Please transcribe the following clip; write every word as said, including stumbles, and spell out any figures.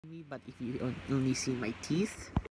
me, but if you on- only see my teeth,